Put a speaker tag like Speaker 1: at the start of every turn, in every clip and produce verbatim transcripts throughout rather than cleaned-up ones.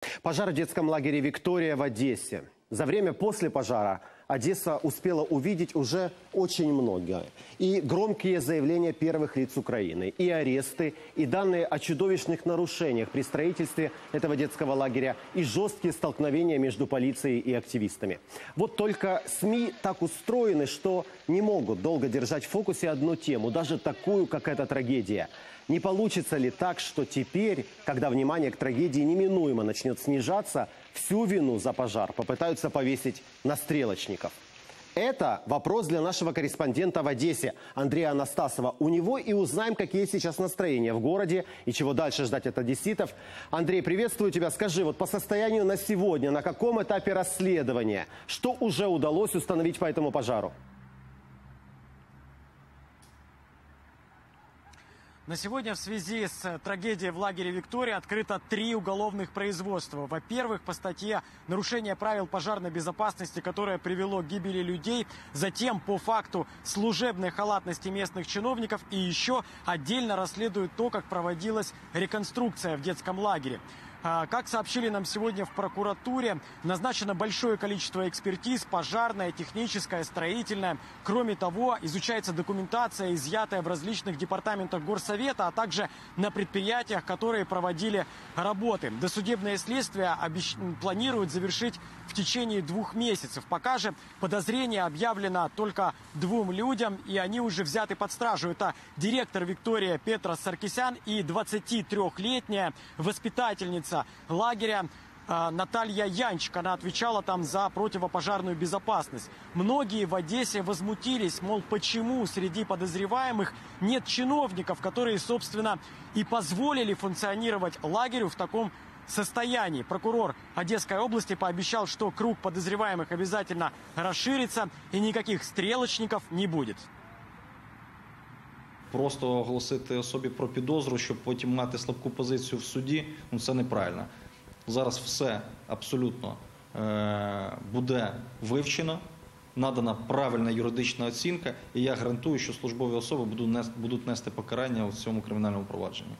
Speaker 1: Пожар в детском лагере «Виктория» в Одессе. За время после пожара Одесса успела увидеть уже очень много. И громкие заявления первых лиц Украины, и аресты, и данные о чудовищных нарушениях при строительстве этого детского лагеря, и жесткие столкновения между полицией и активистами. Вот только СМИ так устроены, что не могут долго держать в фокусе одну тему, даже такую, как эта трагедия. Не получится ли так, что теперь, когда внимание к трагедии неминуемо начнет снижаться, всю вину за пожар попытаются повесить на стрелочников? Это вопрос для нашего корреспондента в Одессе Андрея Анастасова. У него и узнаем, какие сейчас настроения в городе и чего дальше ждать от одесситов. Андрей, приветствую тебя. Скажи, вот по состоянию на сегодня, на каком этапе расследования, что уже удалось установить по этому пожару?
Speaker 2: На сегодня в связи с трагедией в лагере «Виктория» открыто три уголовных производства. Во-первых, по статье «Нарушение правил пожарной безопасности», которое привело к гибели людей. Затем по факту служебной халатности местных чиновников. И еще отдельно расследуют то, как проводилась реконструкция в детском лагере. Как сообщили нам сегодня в прокуратуре, назначено большое количество экспертиз, пожарная, техническая, строительная. Кроме того, изучается документация, изъятая в различных департаментах горсовета, а также на предприятиях, которые проводили работы. Досудебное следствие обещ... планируют завершить в течение двух месяцев. Пока же подозрение объявлено только двум людям, и они уже взяты под стражу. Это директор «Виктория» Петра Саркисян и двадцатитрёхлетняя воспитательница лагеря Наталья Янчик. Она отвечала там за противопожарную безопасность. Многие в Одессе возмутились, мол, почему среди подозреваемых нет чиновников, которые, собственно, и позволили функционировать лагерю в таком состоянии. Прокурор Одесской области пообещал, что круг подозреваемых обязательно расширится и никаких стрелочников не будет.
Speaker 3: Просто оголосити особі про підозру, щоб потім мати слабку позицію в суді, ну це неправильно. Зараз все абсолютно е, буде вивчено, надана правильна юридична оцінка, і я гарантую, що службові особи будуть нести, будуть нести покарання у цьому кримінальному провадженні.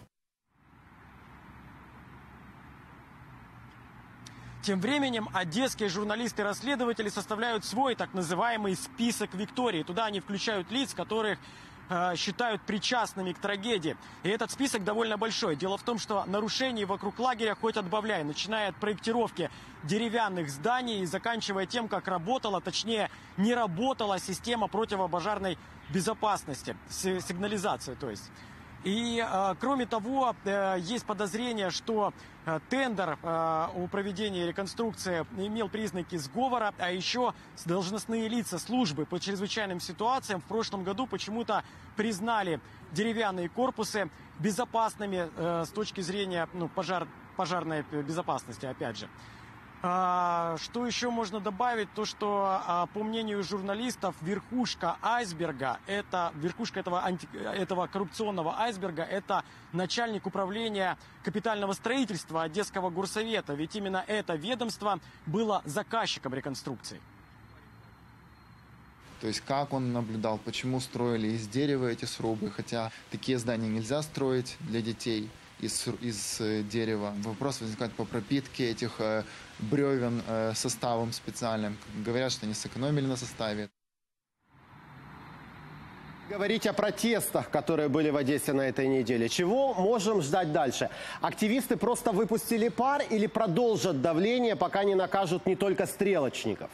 Speaker 2: Тем временем одесские журналисты-расследователи составляют свой так называемый список «Виктории». Туда они включают лиц, которых э, считают причастными к трагедии. И этот список довольно большой. Дело в том, что нарушений вокруг лагеря хоть отбавляй, начиная от проектировки деревянных зданий и заканчивая тем, как работала, точнее не работала система противопожарной безопасности, сигнализация, то есть. И, э, кроме того, э, есть подозрение, что э, тендер э, о проведении реконструкции имел признаки сговора, а еще должностные лица службы по чрезвычайным ситуациям в прошлом году почему-то признали деревянные корпусы безопасными э, с точки зрения ну, пожар, пожарной безопасности, опять же. Что еще можно добавить? То, что, по мнению журналистов, верхушка айсберга, это, верхушка этого, анти, этого коррупционного айсберга, это начальник управления капитального строительства Одесского горсовета. Ведь именно это ведомство было заказчиком реконструкции.
Speaker 4: То есть как он наблюдал, почему строили из дерева эти срубы, хотя такие здания нельзя строить для детей из, из дерева. Вопрос возникает по пропитке этих э, бревен э, составом специальным. Говорят, что они сэкономили на составе.
Speaker 1: Говорить о протестах, которые были в Одессе на этой неделе. Чего можем ждать дальше? Активисты просто выпустили пар или продолжат давление, пока не накажут не только стрелочников?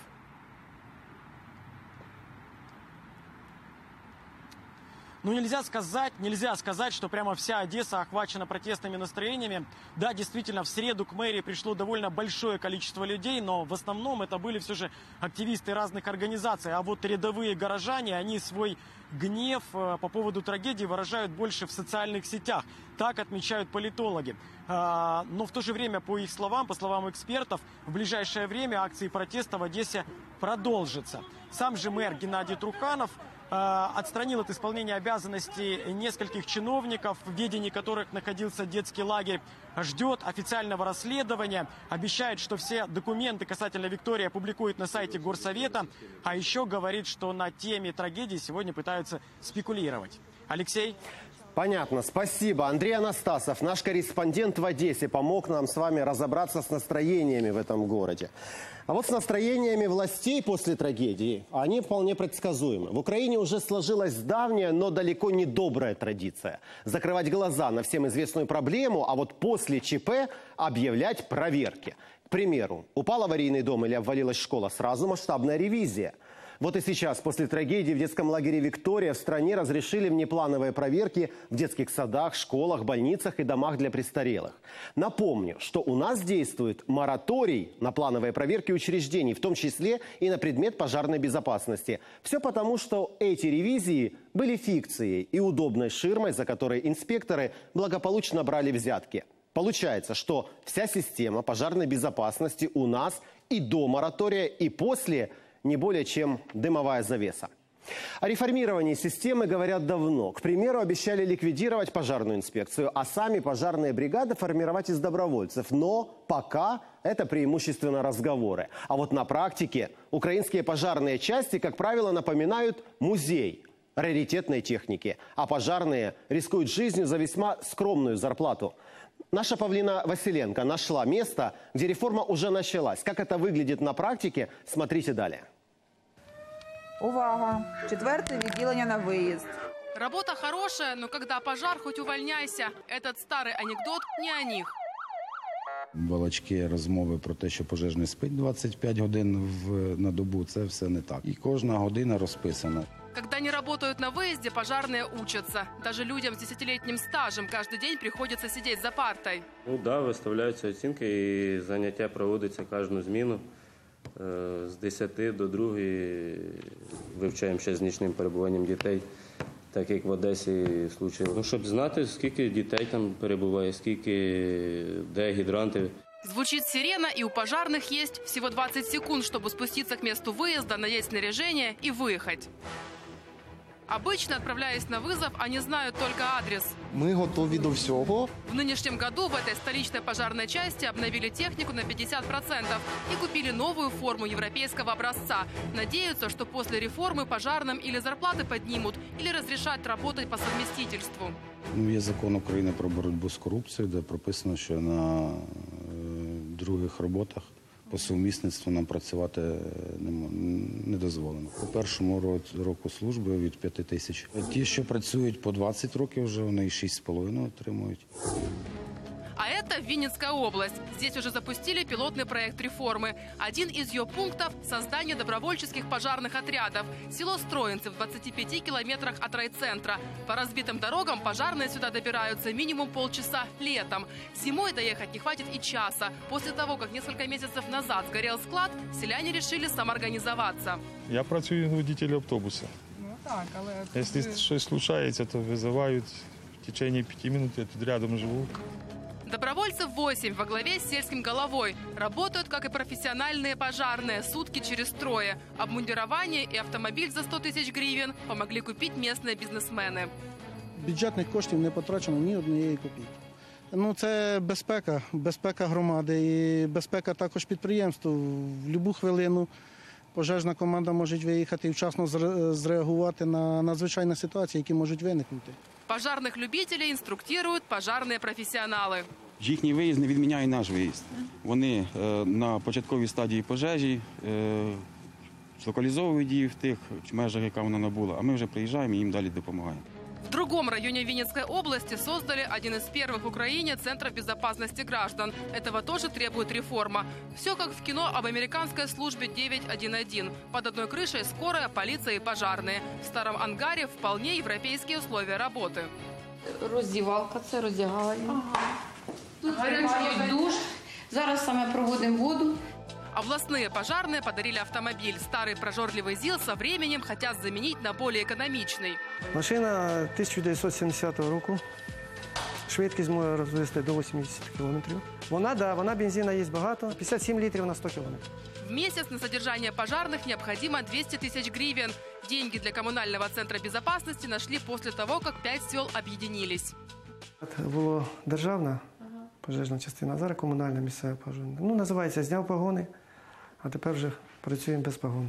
Speaker 2: Ну, нельзя сказать, нельзя сказать, что прямо вся Одесса охвачена протестными настроениями. Да, действительно, в среду к мэрии пришло довольно большое количество людей, но в основном это были все же активисты разных организаций. А вот рядовые горожане, они свой гнев по поводу трагедии выражают больше в социальных сетях. Так отмечают политологи. Но в то же время, по их словам, по словам экспертов, в ближайшее время акции протеста в Одессе продолжатся. Сам же мэр Геннадий Труханов отстранил от исполнения обязанностей нескольких чиновников, в ведении которых находился детский лагерь, ждет официального расследования, обещает, что все документы касательно Виктории опубликует на сайте Горсовета, а еще говорит, что на теме трагедии сегодня пытаются спекулировать. Алексей?
Speaker 1: Понятно, спасибо. Андрей Анастасов, наш корреспондент в Одессе, помог нам с вами разобраться с настроениями в этом городе. А вот с настроениями властей после трагедии, они вполне предсказуемы. В Украине уже сложилась давняя, но далеко не добрая традиция. Закрывать глаза на всем известную проблему, а вот после ЧП объявлять проверки. К примеру, упал аварийный дом или обвалилась школа, сразу масштабная ревизия. Вот и сейчас, после трагедии в детском лагере «Виктория», в стране разрешили внеплановые проверки в детских садах, школах, больницах и домах для престарелых. Напомню, что у нас действует мораторий на плановые проверки учреждений, в том числе и на предмет пожарной безопасности. Все потому, что эти ревизии были фикцией и удобной ширмой, за которой инспекторы благополучно брали взятки. Получается, что вся система пожарной безопасности у нас и до моратория, и после – не более чем дымовая завеса. О реформировании системы говорят давно. К примеру, обещали ликвидировать пожарную инспекцию, а сами пожарные бригады формировать из добровольцев. Но пока это преимущественно разговоры. А вот на практике украинские пожарные части, как правило, напоминают музей раритетной техники. А пожарные рискуют жизнью за весьма скромную зарплату. Наша Павлина Василенко нашла место, где реформа уже началась. Как это выглядит на практике, смотрите далее.
Speaker 5: Увага! Четвертое відділення на виїзд.
Speaker 6: Работа хорошая, но когда пожар, хоть увольняйся. Этот старый анекдот не о них.
Speaker 7: Балачки, розмови про те, що пожежний спить двадцять п'ять годин в, на добу, це все не так. І кожна година розписана.
Speaker 6: Когда не работают на выезде, пожарные учатся. Даже людям с десятилетним стажем каждый день приходится сидеть за партой.
Speaker 8: Ну да, виставляються оцінки і заняття проводиться кожну зміну. З десяти до другої вивчаємо ще з нічним перебуванням дітей, так як в Одесі случилось. Ну, щоб знати, скільки дітей там перебуває, скільки, де гідранти.
Speaker 6: Звучит сирена, и у пожарных есть всего двадцать секунд, чтобы спуститься к месту выезда, надеть снаряжение и выехать. Обычно, отправляясь на вызов, они знают только адрес.
Speaker 9: Мы готовы до всего.
Speaker 6: В нынешнем году в этой столичной пожарной части обновили технику на пятьдесят процентов и купили новую форму европейского образца. Надеются, что после реформы пожарным или зарплаты поднимут, или разрешат работать по совместительству.
Speaker 7: Ну, є закон України про боротьбу з корупцією, де прописано, що на е, других роботах по сумісництву нам працювати не, не дозволено. По першому року, року служби від п'яти тисяч. Ті, що працюють по двадцять років вже, вони і шість з половиною отримують.
Speaker 6: А это Винницкая область. Здесь уже запустили пилотный проект реформы. Один из ее пунктов – создание добровольческих пожарных отрядов. Село Строинцы в двадцати пяти километрах от райцентра. По разбитым дорогам пожарные сюда добираются минимум полчаса летом. Зимой доехать не хватит и часа. После того, как несколько месяцев назад сгорел склад, селяне решили самоорганизоваться.
Speaker 10: Я працюю водителем автобуса.
Speaker 5: Ну так, але...
Speaker 10: Якщо щось случається, то визивають. В течение пяти минут я тут рядом живу.
Speaker 6: Добровольцев восемь во главе с сельским головой. Работают, как и профессиональные пожарные, сутки через трое. Обмундирование и автомобиль за сто тысяч гривен помогли купить местные бизнесмены.
Speaker 11: Бюджетних коштів не потрачено ні однієї копійки. Ну, це безпека, безпека громади і безпека також підприємств. В будь-яку хвилину пожежна команда може виїхати і вчасно зреагувати на надзвичайні ситуації, які можуть виникнути.
Speaker 6: Пожарных любителей инструктируют пожарные профессионалы.
Speaker 12: Їхній виїзд не відміняє наш виїзд. Вони е, на початковій стадії пожежі е, локалізовують її в тих межах, яка вона набула, а ми вже приїжджаємо і їм далі допомагаємо.
Speaker 6: В другом районе Винницкой области создали один из первых в Украине центров безопасности граждан. Этого тоже требует реформа. Все как в кино об американской службе девять один один. Под одной крышей скорая, полиция и пожарные. В старом ангаре вполне европейские условия работы.
Speaker 13: Роздівалка, це роздягальня. Ага. Тут гарячий душ. Зараз саме проводимо воду.
Speaker 6: Областные пожарные подарили автомобиль. Старый прожорливый ЗИЛ со временем хотят заменить на более экономичный.
Speaker 14: Машина тисяча дев'ятсот сімдесятого року. Швидкість може розвести до вісімдесят кілометрів. Вона, да, вона бензина є багато. п'ятдесят сім літрів на сто кілометрів.
Speaker 6: В месяц на содержание пожарных необходимо двести тысяч гривен. Деньги для коммунального центра безопасности нашли после того, как пять сел объединились.
Speaker 14: Це була державна пожежна частина, а зараз комунальна місцева пожежна. Ну, називається «Зняв погони», а тепер вже працюємо без погони.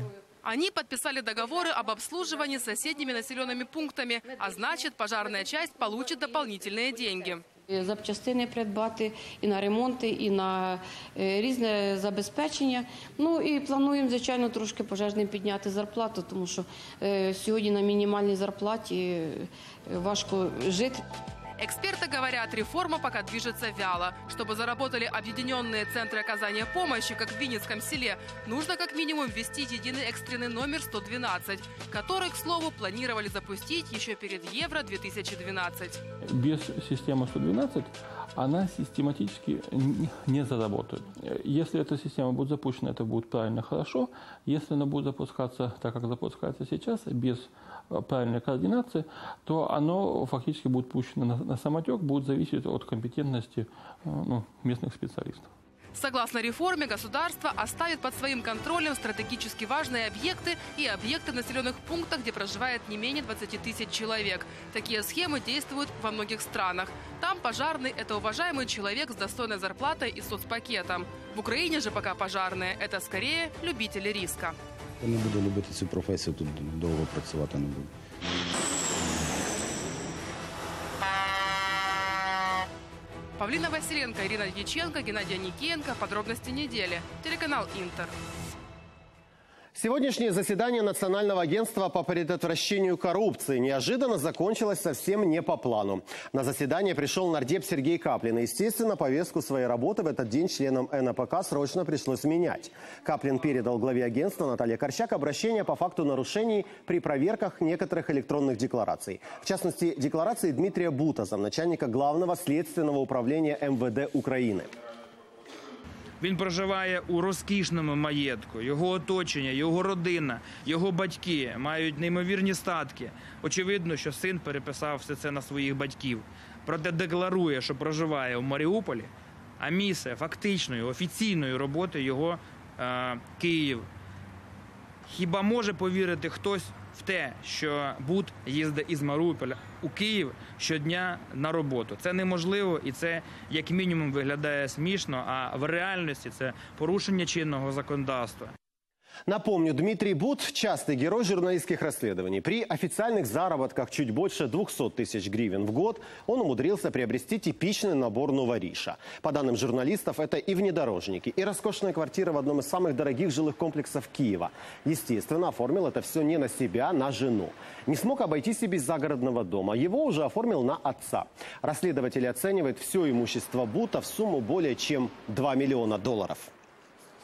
Speaker 6: Они подписали договоры об обслуживании с соседними населенными пунктами, а значит, пожарная часть получит дополнительные деньги.
Speaker 13: Запчастини придбати і на ремонти, і на різне забезпечення. Ну і плануємо, звичайно, трошки пожежним підняти зарплату, тому що сьогодні на мінімальній зарплаті важко жити.
Speaker 6: Эксперты говорят, реформа пока движется вяло. Чтобы заработали объединенные центры оказания помощи, как в Винницком селе, нужно как минимум ввести единый экстренный номер сто двенадцать, который, к слову, планировали запустить еще перед Евро две тысячи двенадцать.
Speaker 15: Без системы сто двенадцать она систематически не заработает. Если эта система будет запущена, это будет правильно, хорошо. Если она будет запускаться так, как запускается сейчас, без правильной координации, то оно фактически будет пущено на, на самотек, будет зависеть от компетентности ну, местных специалистов.
Speaker 6: Согласно реформе, государство оставит под своим контролем стратегически важные объекты и объекты в населенных пунктах, где проживает не менее двадцати тысяч человек. Такие схемы действуют во многих странах. Там пожарный – это уважаемый человек с достойной зарплатой и соцпакетом. В Украине же пока пожарные – это скорее любители риска.
Speaker 7: Я не буду любити цю професію, тут довго працювати не буду.
Speaker 6: Павлина Василенко, Ирина Дьяченко, Геннадий Никиенко. Подробности недели. Телеканал Интер.
Speaker 1: Сегодняшнее заседание Национального агентства по предотвращению коррупции неожиданно закончилось совсем не по плану. На заседание пришел нардеп Сергей Каплин. И, естественно, повестку своей работы в этот день членам эн а пэ ка срочно пришлось менять. Каплин передал главе агентства Наталье Корчак обращение по факту нарушений при проверках некоторых электронных деклараций. В частности, декларации Дмитрия Бутаза, начальника Главного следственного управления эм вэ дэ України.
Speaker 16: Він проживає у розкішному маєтку, його оточення, його родина, його батьки мають неймовірні статки. Очевидно, що син переписав все це на своїх батьків. Проте декларує, що проживає у Маріуполі, а місце фактичної, офіційної роботи його е, Київ. Хіба може повірити хтось в те, що Бут їздить із Маріуполя у Київ щодня на роботу? Це неможливо і це як мінімум виглядає смішно, а в реальності це порушення чинного законодавства.
Speaker 1: Напомню, Дмитрий Бут – частый герой журналистских расследований. При официальных заработках чуть больше двухсот тысяч гривен в год он умудрился приобрести типичный набор новориша. По данным журналистов, это и внедорожники, и роскошная квартира в одном из самых дорогих жилых комплексов Киева. Естественно, оформил это все не на себя, а на жену. Не смог обойтись и без загородного дома. Его уже оформил на отца. Расследователи оценивают все имущество Бута в сумму более чем два миллиона долларов.